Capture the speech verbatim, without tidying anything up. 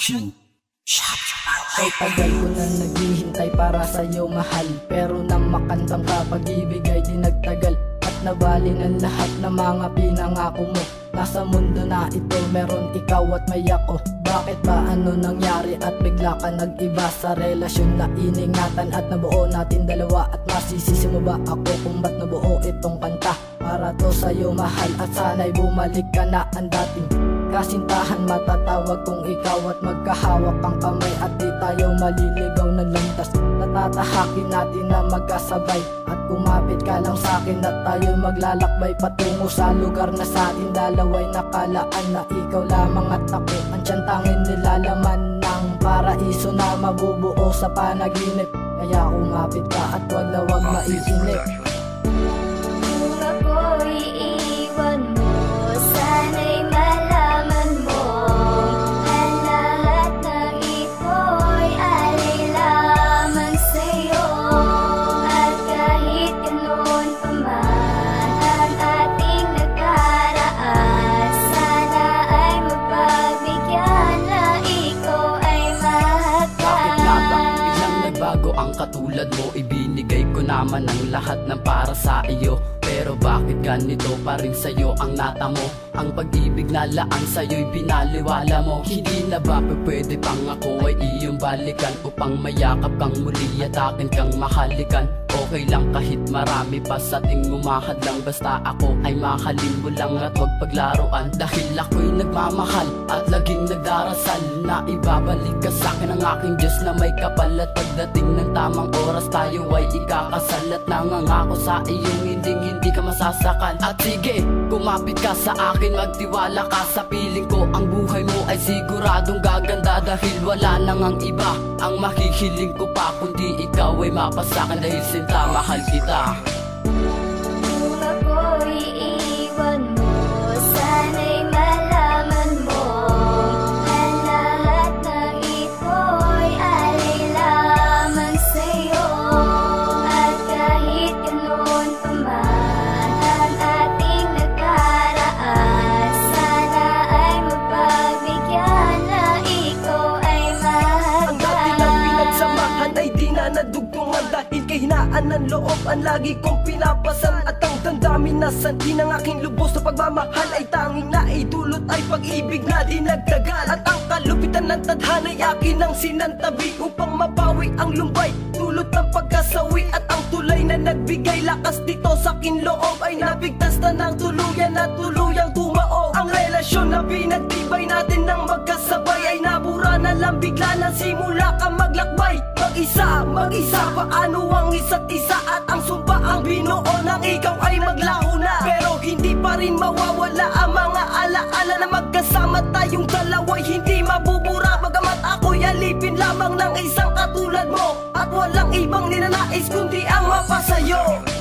production. Ay tagal ko na naghihintay para sa'yo mahal, pero nang makandang ka pag-ibig ay di nagtagal. At nabali ng lahat ng mga pinangako mo. Nasa mundo na ito meron ikaw at may ako. Bakit ba ano nangyari at bigla ka nag-iba sa relasyon na iningatan at nabuo natin dalawa? At masisisi mo ba ako kung ba't nabuo itong kanta? Para to sa'yo mahal at sana'y bumalik ka na ang dating kasintahan. Matatawag kung ikaw at magkahawak ang kamay at di tayo maliligaw ng landas. Natatahakin natin na magkasabay at kumapit ka lang sa'kin at tayo maglalakbay patungo sa lugar na sa atin dalaway nakalaan na ikaw lamang at ako ang tiyantangin nilalaman ng paraiso na mabubuo sa panaginip. Kaya kumapit ka at wag na wag maiinip. Kung ako'y iiwan mo, sana'y malaman mo ang lahat ng ito'y alay lamang sa'yo. At kahit ganoon pa man ang ating nagkaraan, sana ay mapagbigyan na ikaw ay mahal. Bakit nga ba biglang nagbago ang katulad mo? Ibinigay ko naman ang lahat ng para sa iyo, pero bakit ganito pa rin sa'yo ang natamo? Ang pag-ibig na laan sa'yo'y binaliwala mo. Hindi na ba pwede pang ako ay iyong balikan upang mayakap kang muli at akin kang mahalikan? Okay lang kahit marami pa sa ating umahad lang, basta ako ay mahalin mo lang at wag paglaruan. Dahil ako'y nagmamahal at laging nagdarasal na ibabalik ka sa'kin ang aking Diyos na may kapal. At pagdating ng tamang oras tayo ay ikakasal at nangangako sa iyong hindi hindi ka masasakal. At sige, kumapit ka sa akin, magtiwala ka sa piling ko. Ang buhay mo ay siguradong gaganda dahil wala nang ang iba ang mahihiling ko pa kundi ikaw ay mapasakan dahil sinta mahal kita. Kung ako'y iiwan mo, sana'y malaman mo ang lahat ng ito'y alay lamang sa'yo. At kahit ganoon pa man ang ating nagkaraan, sana ay mapagbigyan na ikaw ay mahal. Ang dati ng pinagsamahan ay di na nadugtungan dahil kahinaan ng loob ang lagi kong pinapasan. At ang damdamin na santi ng aking lubos na pagmamahal ay tanging naidulot ay pag-ibig na di nagtagal. At ang kalupitan ng tadhana'y akin ang sinantabi upang mabawi ang lumbay dulot ng pagkasawi. At ang tulay na nagbigay lakas dito sa akin loob ay nabigtas na ng tuluyan at tuluyang tumaob. Ang relasyon na pinagtibay natin ng magkasabay ay nabura na lang bigla na simula ka maglakbay. Mag-isa, mag-isa, paano ang isa't isa? At ang sumpa ang binuo ng ikaw ay maglaho na. Pero hindi pa rin mawawala ang mga alaala na magkasama tayong dalawa'y hindi mabubura. Bagamat ako'y alipin lamang ng isang katulad mo at walang ibang ninanais kundi ang mapasayo.